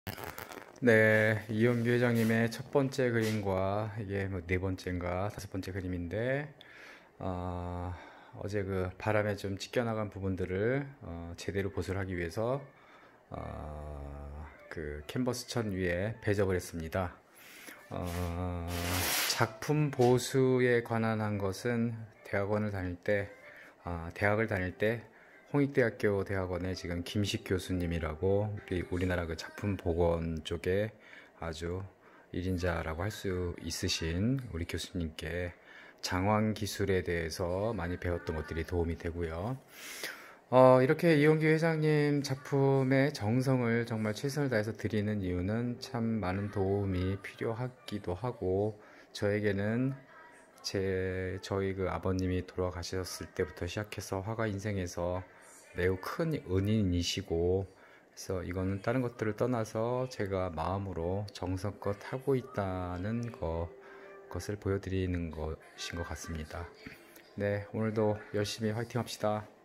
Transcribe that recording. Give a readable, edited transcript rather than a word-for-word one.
네, 이용규 회장님의 첫 번째 그림과 이게 뭐 네 번째인가 다섯 번째 그림인데, 어제 그 바람에 좀 찢겨나간 부분들을 제대로 보수하기 위해서 그 캔버스 천 위에 배접을 했습니다. 어, 작품 보수에 관한 한 것은 대학원을 다닐 때, 대학을 다닐 때 홍익대학교 대학원의 지금 김식 교수님이라고 우리나라 그 작품 복원 쪽에 아주 1인자라고 할 수 있으신 우리 교수님께 장황 기술에 대해서 많이 배웠던 것들이 도움이 되고요. 이렇게 이용규 회장님 작품의 정성을 정말 최선을 다해서 드리는 이유는 참 많은 도움이 필요하기도 하고, 저에게는 저희 그 아버님이 돌아가셨을 때부터 시작해서 화가 인생에서 매우 큰 은인이시고, 그래서 이거는 다른 것들을 떠나서 제가 마음으로 정성껏 하고 있다는 것을 보여드리는 것인 것 같습니다. 네, 오늘도 열심히 화이팅 합시다.